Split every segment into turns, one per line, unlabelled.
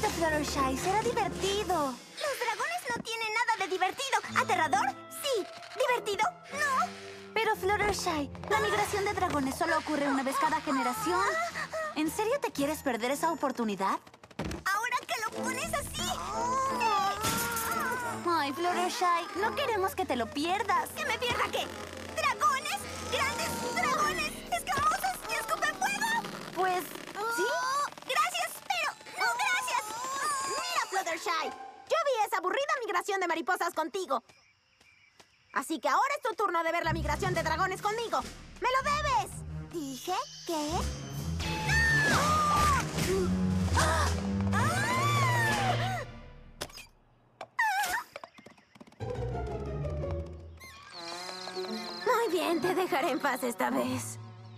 Vente, Fluttershy, será divertido.
Los dragones no tienen nada de divertido. ¿Aterrador? Sí. ¿Divertido? No.
Pero, Fluttershy, la migración de dragones solo ocurre una vez cada generación. ¿En serio te quieres perder esa oportunidad?
Ahora que lo pones así.
Ay, Fluttershy, no queremos que te lo pierdas.
¿Que me pierda qué? ¿Dragones? ¿Grandes dragones? ¿Escamosos que escupen fuego?
Pues, sí.
Gracias, pero no gracias. Mira, Fluttershy, yo vi esa aburrida migración de mariposas contigo. Así que ahora es tu turno de ver la migración de dragones conmigo. ¡Me lo debes! ¿Dije qué? Muy bien, te dejaré en paz esta vez.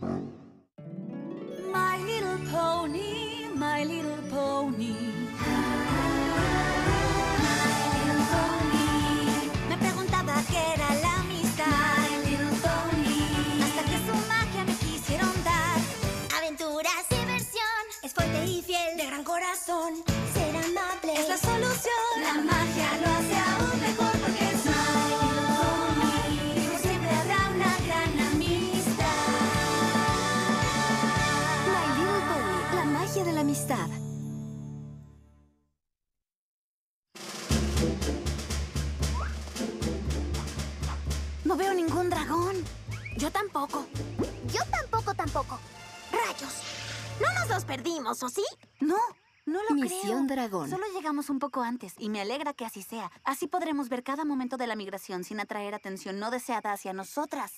My little pony, my little pony.
Me preguntaba qué era la amistad.
My little pony.
Hasta que su magia me quisieron dar. Aventuras, diversión. Es fuerte y fiel, de gran corazón. Ser amable es la solución.
La magia lo hace aún mejor porque es My little pony. Digo, siempre habrá una gran amistad.
My Little Pony, la magia de la amistad.
No veo ningún dragón.
Yo tampoco. Yo tampoco. ¡Rayos! No nos los perdimos, ¿o sí?
No, no lo
Misión
creo.
Dragón.
Solo llegamos un poco antes y me alegra que así sea. Así podremos ver cada momento de la migración sin atraer atención no deseada hacia nosotras.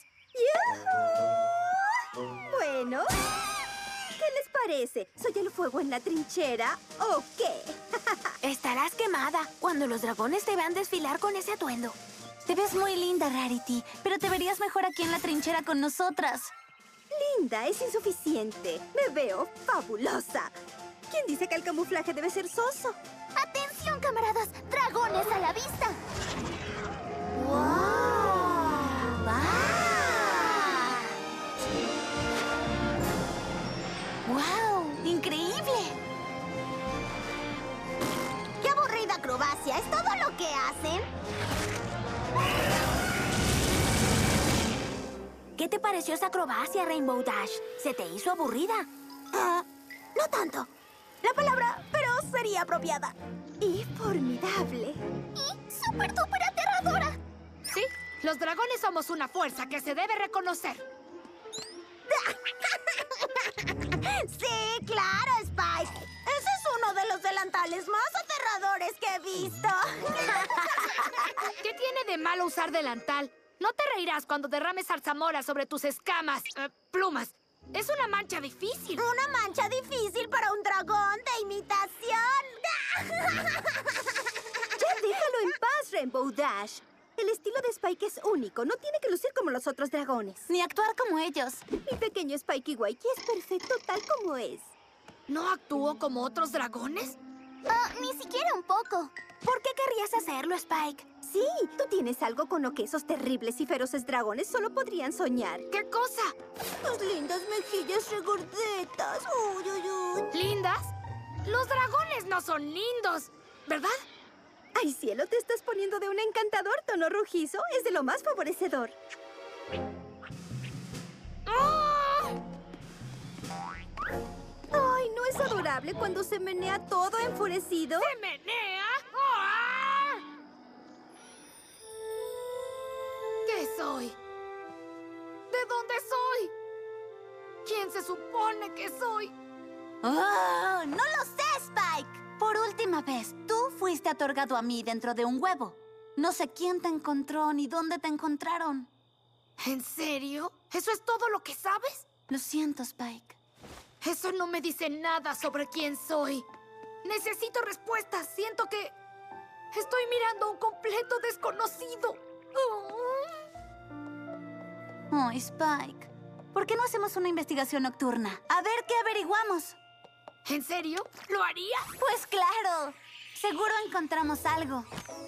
Bueno, ¿qué les parece? ¿Soy el fuego en la trinchera o qué? Estarás quemada cuando los dragones te vean desfilar con ese atuendo.
Te ves muy linda, Rarity, pero te verías mejor aquí en la trinchera con nosotras.
Linda es insuficiente. Me veo fabulosa. ¿Quién dice que el camuflaje debe ser soso? ¡Atención, camaradas! ¡Dragones a la vista!
¡Wow! ¡Increíble!
¡Qué aburrida acrobacia! ¿Es todo lo que hacen? ¿Qué te pareció esa acrobacia, Rainbow Dash? ¿Se te hizo aburrida? No tanto. La palabra, pero sería apropiada. Y formidable. Y súper duper aterradora.
Sí, los dragones somos una fuerza que se debe reconocer.
Sí, claro, Spike. Ese es uno de los delantales más aterradores que he visto.
¿Qué tiene de malo usar delantal? No te reirás cuando derrames zarzamora sobre tus escamas, plumas. Es una mancha difícil.
Una mancha difícil para un dragón de imitación. Ya déjalo en paz, Rainbow Dash. El estilo de Spike es único. No tiene que lucir como los otros dragones.
Ni actuar como ellos.
Mi pequeño Spikey Wakey es perfecto tal como es.
¿No actúo como otros dragones?
Ni siquiera un poco. ¿Por qué querrías hacerlo, Spike? Sí, tú tienes algo con lo que esos terribles y feroces dragones solo podrían soñar.
¿Qué cosa?
Tus lindas mejillas regordetas. Uy, uy, uy.
¿Lindas? Los dragones no son lindos, ¿verdad?
Ay, cielo, te estás poniendo de un encantador tono rojizo. Es de lo más favorecedor.
¡Ah!
Ay, ¿no es adorable cuando se menea todo enfurecido?
¡Se menea! ¡Ah! ¿Qué soy? ¿De dónde soy? ¿Quién se supone que soy?
¡Oh! ¡No lo sé, Spike! Por última vez, tú fuiste otorgado a mí dentro de un huevo. No sé quién te encontró ni dónde te encontraron.
¿En serio? ¿Eso es todo lo que sabes?
Lo siento, Spike.
Eso no me dice nada sobre quién soy. Necesito respuestas. Siento que estoy mirando a un completo desconocido.
Oh, Spike. ¿Por qué no hacemos una investigación nocturna? A ver qué averiguamos.
¿En serio? ¿Lo haría?
Pues claro. Seguro encontramos algo.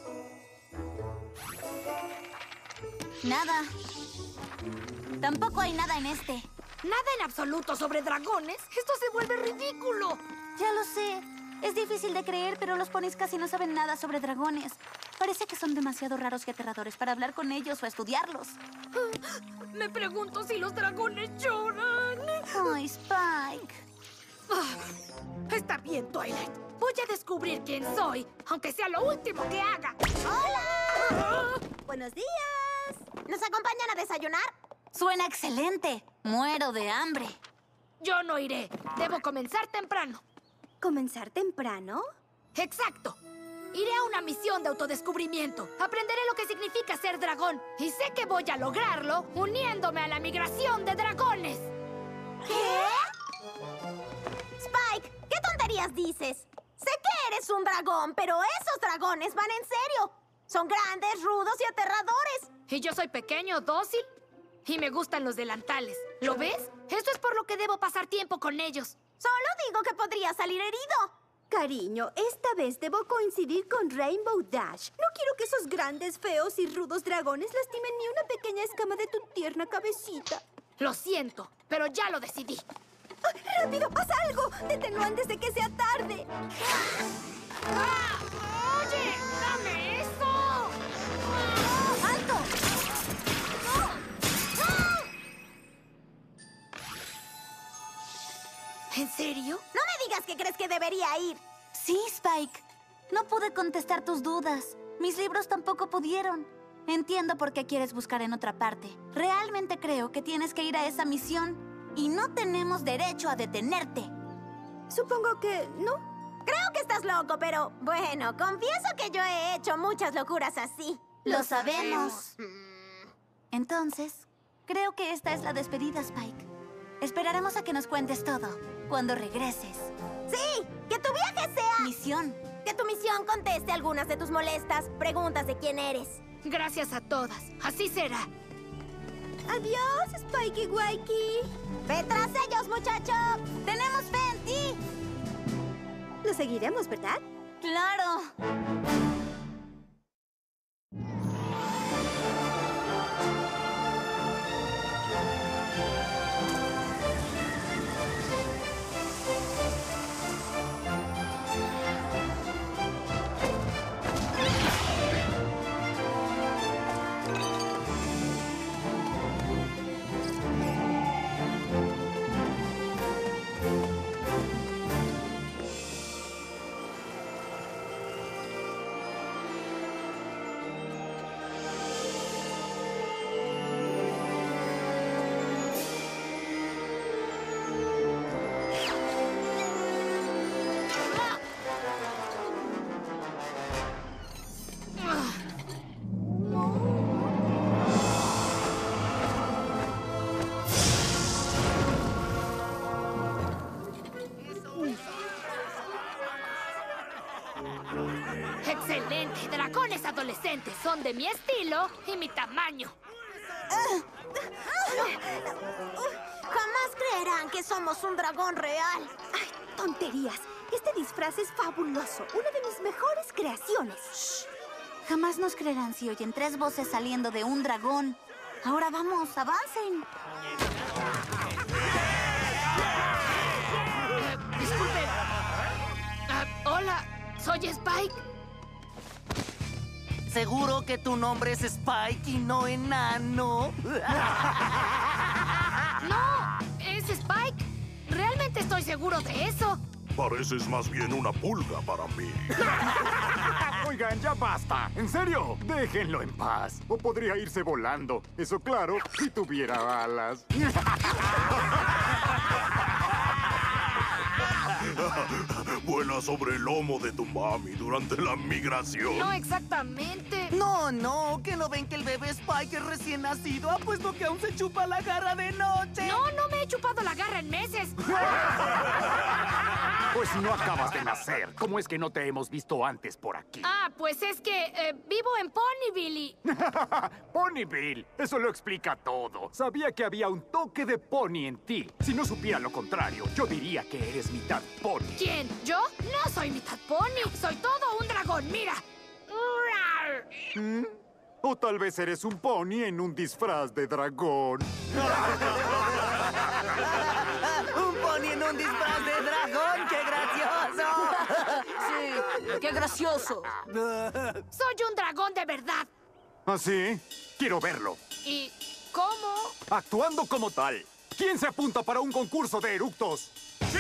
Nada. Tampoco hay nada en este.
Nada en absoluto sobre dragones. Esto se vuelve ridículo.
Ya lo sé. Es difícil de creer, pero los ponis casi no saben nada sobre dragones. Parece que son demasiado raros y aterradores para hablar con ellos o estudiarlos.
Me pregunto si los dragones lloran.
Ay, Spike.
Está bien, Twilight. Voy a descubrir quién soy, aunque sea lo último que haga.
¡Hola! ¡Buenos días! ¿Nos acompañan a desayunar?
Suena excelente. Muero de hambre.
Yo no iré. Debo comenzar temprano.
¿Comenzar temprano?
¡Exacto! Iré a una misión de autodescubrimiento. Aprenderé lo que significa ser dragón. Y sé que voy a lograrlo uniéndome a la migración de dragones.
¿Qué? Spike, ¿qué tonterías dices? Sé que eres un dragón, pero esos dragones van en serio. Son grandes, rudos y aterradores.
Y yo soy pequeño, dócil. Y me gustan los delantales. ¿Lo ves? Esto es por lo que debo pasar tiempo con ellos.
Solo digo que podría salir herido.
Cariño, esta vez debo coincidir con Rainbow Dash. No quiero que esos grandes, feos y rudos dragones lastimen ni una pequeña escama de tu tierna cabecita.
Lo siento, pero ya lo decidí.
¡Ah, ¡rápido, haz algo! ¡Détenlo antes de que sea tarde!
¡Ah! ¡Oye! ¡Dame eso!
¡Alto!
¿En serio?
No me digas que crees que debería ir.
Sí, Spike. No pude contestar tus dudas. Mis libros tampoco pudieron. Entiendo por qué quieres buscar en otra parte. Realmente creo que tienes que ir a esa misión y no tenemos derecho a detenerte.
Supongo que no.
Creo que estás loco, pero bueno, confieso que yo he hecho muchas locuras así.
Lo sabemos. Entonces, creo que esta es la despedida, Spike. Esperaremos a que nos cuentes todo cuando regreses.
Sí, que tu viaje sea...
Misión.
Que tu misión conteste algunas de tus molestas preguntas de quién eres.
Gracias a todas. Así será.
Adiós, Spikey Wikey.
¡Ve tras ellos, muchacho!
¡Tenemos fe en ti!
Lo seguiremos, ¿verdad?
¡Claro!
¡Excelente! Dragones adolescentes son de mi estilo y mi tamaño.
Jamás creerán que somos un dragón real.
¡Ay, tonterías! Este disfraz es fabuloso. Una de mis mejores creaciones.
Jamás nos creerán si oyen 3 voces saliendo de un dragón. Ahora vamos, avancen.
Disculpe. Hola, soy Spike.
¿Seguro que tu nombre es Spike y no enano?
No, es Spike. Realmente estoy seguro de eso.
Pareces más bien una pulga para mí.
Oigan, ya basta. ¿En serio? Déjenlo en paz. O podría irse volando. Eso claro, si tuviera alas.
Vuela sobre el lomo de tu mami durante la migración.
No exactamente.
No, que no ven que el bebé Spike es recién nacido. Apuesto que aún se chupa la garra de noche.
No me he chupado la garra en meses.
Pues no acabas de nacer. ¿Cómo es que no te hemos visto antes por aquí?
Ah, pues es que vivo en Ponyville y...
Ponyville. Eso lo explica todo. Sabía que había un toque de pony en ti. Si no supiera lo contrario, yo diría que eres mitad pony.
¿Quién? ¿Yo? No soy mitad pony. Soy todo un dragón, mira.
¿Mm? O tal vez eres un pony en un disfraz de dragón.
Un pony en un disfraz de dragón. ¡Qué gracioso!
¡Qué gracioso!
Soy un dragón de verdad.
¿Ah, sí? Quiero verlo.
¿Y cómo?
Actuando como tal. ¿Quién se apunta para un concurso de eructos?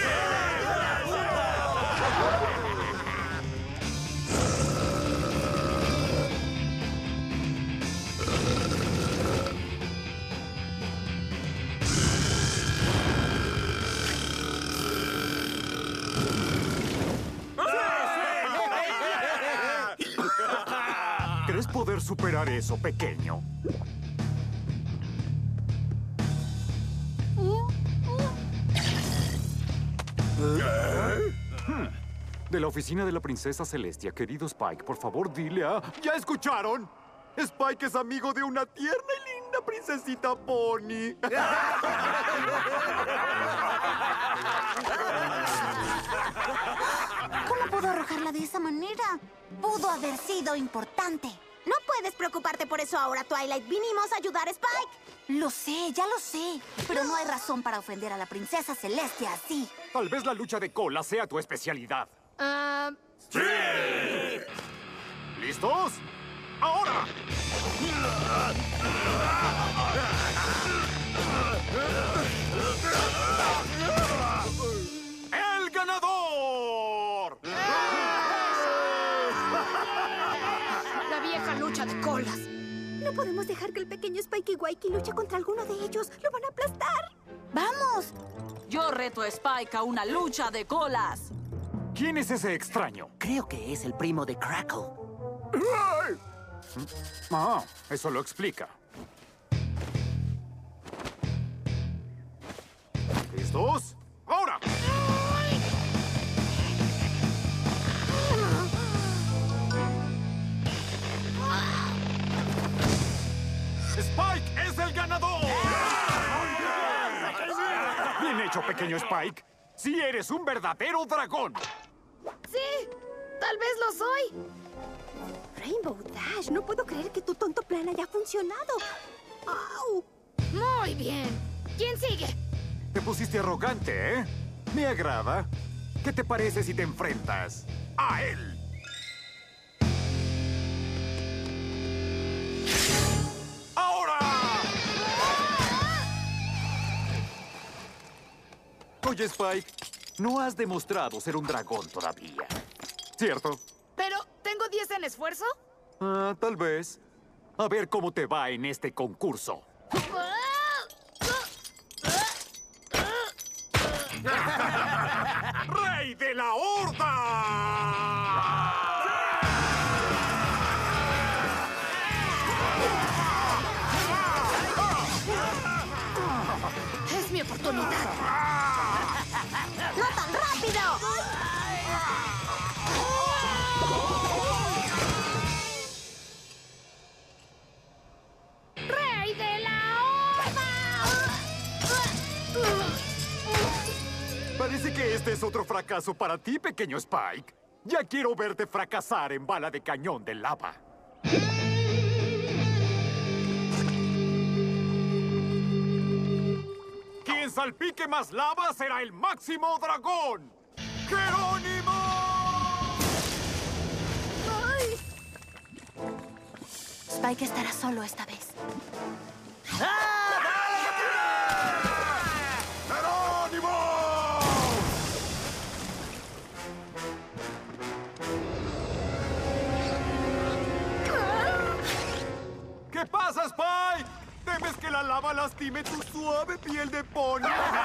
¿Crees poder superar eso, pequeño? De la oficina de la princesa Celestia, querido Spike, por favor dile a... ¿Ya escucharon? Spike es amigo de una tierna y linda princesita Pony.
¿Cómo pudo arrojarla de esa manera? Pudo haber sido importante.
No puedes preocuparte por eso ahora, Twilight. Vinimos a ayudar a Spike.
Lo sé, ya lo sé. Pero no hay razón para ofender a la princesa Celestia así.
Tal vez la lucha de cola sea tu especialidad. ¿Listos? ¡Ahora! ¡El ganador!
La vieja lucha de colas.
No podemos dejar que el pequeño Spikey Wikey luche contra alguno de ellos. ¡Lo van a aplastar!
¡Vamos!
Yo reto a Spike a una lucha de colas.
¿Quién es ese extraño?
Creo que es el primo de Crackle.
Ah, eso lo explica. ¿Listos? ¡Ahora! ¡Spike es el ganador! Bien hecho, pequeño Spike. Sí eres un verdadero dragón.
Sí, tal vez lo soy.
Rainbow Dash, no puedo creer que tu tonto plan haya funcionado. ¡Au!
Muy bien. ¿Quién sigue?
Te pusiste arrogante, ¿eh? Me agrada. ¿Qué te parece si te enfrentas a él? ¡Ahora! Oye, Spike, no has demostrado ser un dragón todavía, ¿cierto?
Pero, ¿tengo 10 en esfuerzo?
Ah, tal vez. A ver cómo te va en este concurso. ¡Rey de la Horda!
Es mi oportunidad.
¡No tan rápido!
¡Rey de la Horda!
Parece que este es otro fracaso para ti, pequeño Spike. Ya quiero verte fracasar en bala de cañón de lava. Quien salpique más lava será el máximo dragón. ¡Jerónimo!
Spike estará solo esta vez.
¡Jerónimo! ¿Qué pasa, Spike? ¿Temes que la lava lastime tu suave piel de pony?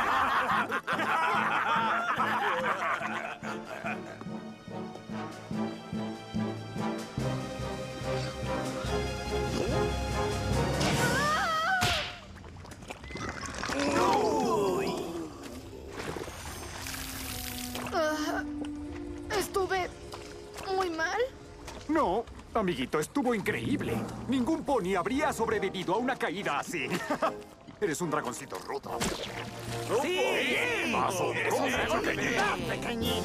¿Estuve muy mal?
No, amiguito, estuvo increíble. Ningún pony habría sobrevivido a una caída así. Eres un dragoncito rudo.
¡Sí!
Paso,
Pequeñín.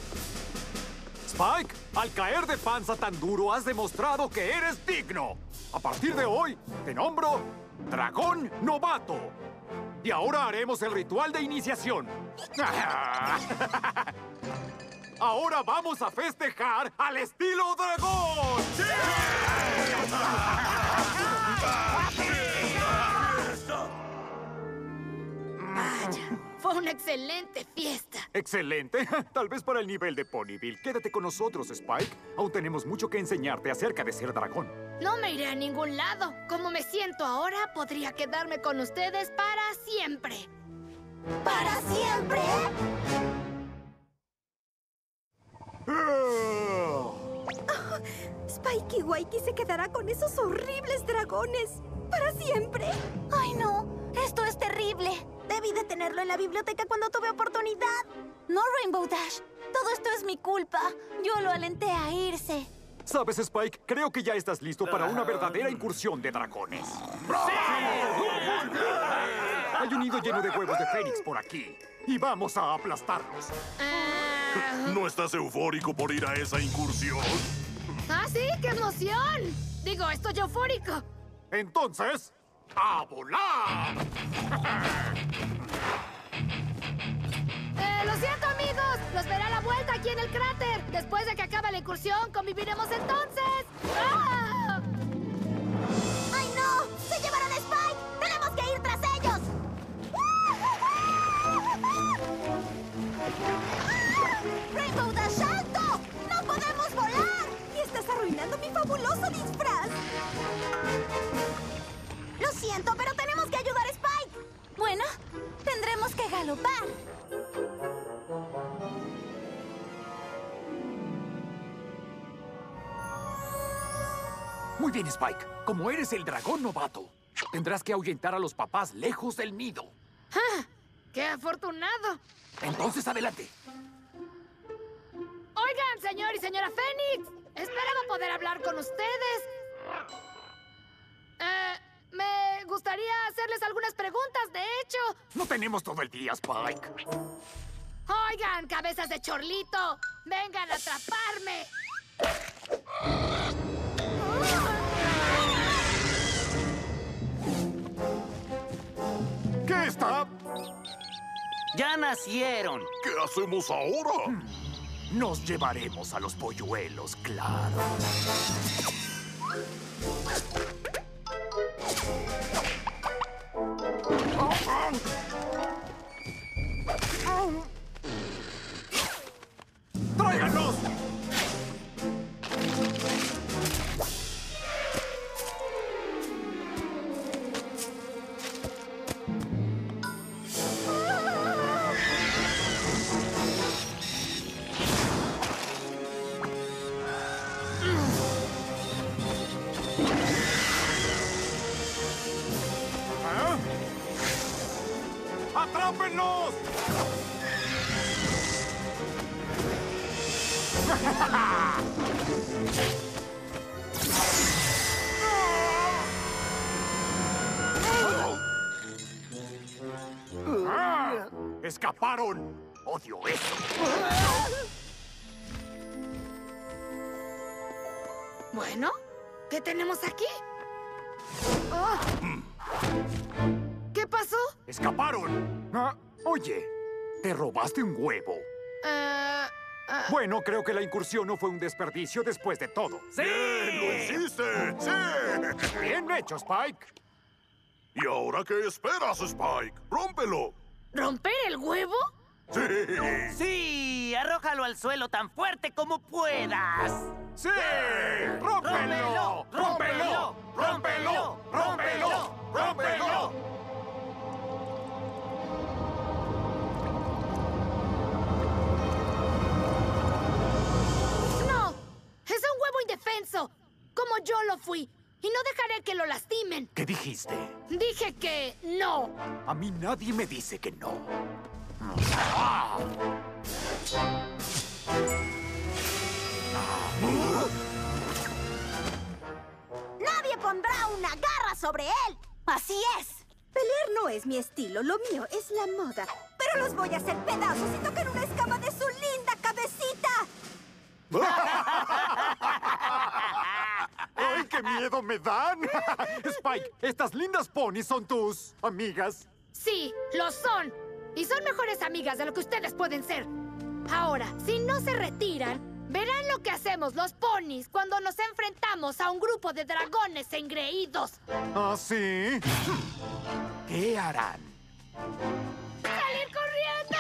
Spike, al caer de panza tan duro has demostrado que eres digno. A partir de hoy, te nombro Dragón Novato. Y ahora haremos el ritual de iniciación. Ahora vamos a festejar al estilo dragón.
Vaya, fue una excelente fiesta.
Excelente. Tal vez para el nivel de Ponyville. Quédate con nosotros, Spike. Aún tenemos mucho que enseñarte acerca de ser dragón.
No me iré a ningún lado. Como me siento ahora, podría quedarme con ustedes para siempre.
¿Para siempre?
Spike y Wakey se quedará con esos horribles dragones. ¡Para siempre!
¡Ay, no! ¡Esto es terrible!
Debí de tenerlo en la biblioteca cuando tuve oportunidad.
No, Rainbow Dash. Todo esto es mi culpa. Yo lo alenté a irse.
¿Sabes, Spike? Creo que ya estás listo para una verdadera incursión de dragones. Hay un nido lleno de huevos de Fénix por aquí. Y vamos a aplastarlos.
¿No estás eufórico por ir a esa incursión?
¡Ah, sí! ¡Qué emoción! Digo, estoy eufórico.
Entonces, ¡a volar!
Lo siento, amigos. Los veré a la vuelta aquí en el cráter. Después de que acabe la incursión, conviviremos entonces. ¡Ah!
¡Ay, no! ¡Se llevaron a Spike! ¡Tenemos que ir tras ellos!
¡Rainbow Dash alto! ¡No podemos volar!
¡Y estás arruinando mi fabuloso disfraz!
Lo siento, pero tenemos que ayudar a Spike.
Bueno, tendremos que galopar.
Muy bien, Spike. Como eres el dragón novato, tendrás que ahuyentar a los papás lejos del nido.
¡Ah! ¡Qué afortunado!
Entonces, adelante.
Oigan, señor y señora Fénix. Esperaba poder hablar con ustedes. Me gustaría hacerles algunas preguntas, de hecho.
No tenemos todo el día, Spike.
Oigan, cabezas de chorlito. Vengan a atraparme.
¿Qué está?
¡Ya nacieron!
¿Qué hacemos ahora?
Nos llevaremos a los polluelos, claro. ¡Tráiganlos! ¡Atrápenlos! ¡Escaparon! ¡Odio eso!
Bueno, ¿qué tenemos aquí? Oh. ¿Qué pasó?
¡Escaparon! Oye, ¿te robaste un huevo? Bueno, creo que la incursión no fue un desperdicio después de todo.
¡Sí! ¡Lo hiciste! ¡Sí!
Bien hecho, Spike.
¿Y ahora qué esperas, Spike? ¡Rómpelo!
¿Romper el huevo?
¡Sí!
¡Sí! ¡Arrójalo al suelo tan fuerte como puedas!
¡Sí! ¡Rómpelo! ¡Rómpelo! ¡Rómpelo! ¡Rómpelo! ¡Rómpelo!
¡No! ¡Es un huevo indefenso! Como yo lo fui. Y no dejaré que lo lastimen.
¿Qué dijiste?
Dije que no.
A mí nadie me dice que no.
Nadie pondrá una garra sobre él.
¡Así es!
Pelear no es mi estilo, lo mío es la moda. Pero los voy a hacer pedazos y tocar una escama de su linda cabecita.
¡Ay, qué ¡Qué miedo me dan! Spike, estas lindas ponis son tus amigas.
Sí, lo son. Y son mejores amigas de lo que ustedes pueden ser. Ahora, si no se retiran, verán lo que hacemos los ponis cuando nos enfrentamos a un grupo de dragones engreídos.
¿Ah, sí? ¿Qué harán?
¡Salir corriendo!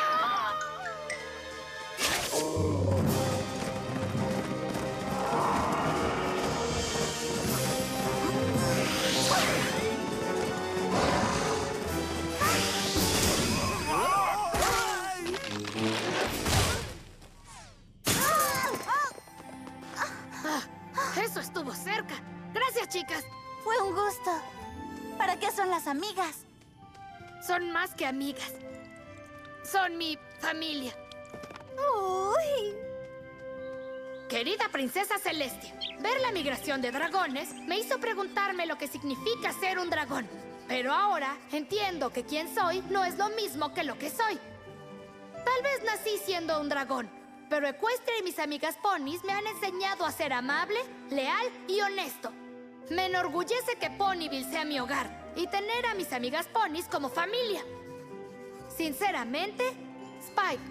Eso estuvo cerca. Gracias, chicas.
Fue un gusto. ¿Para qué son las amigas?
Son más que amigas. Son mi familia.
¡Uy!
Querida princesa Celestia, ver la migración de dragones me hizo preguntarme lo que significa ser un dragón. Pero ahora entiendo que quien soy no es lo mismo que lo que soy. Tal vez nací siendo un dragón, pero Equestria y mis amigas ponis me han enseñado a ser amable, leal y honesto. Me enorgullece que Ponyville sea mi hogar y tener a mis amigas ponis como familia. Sinceramente, Spike.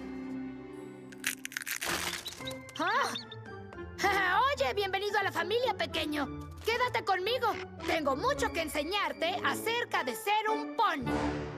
¡Ah! Oye, bienvenido a la familia, pequeño. Quédate conmigo. Tengo mucho que enseñarte acerca de ser un pony.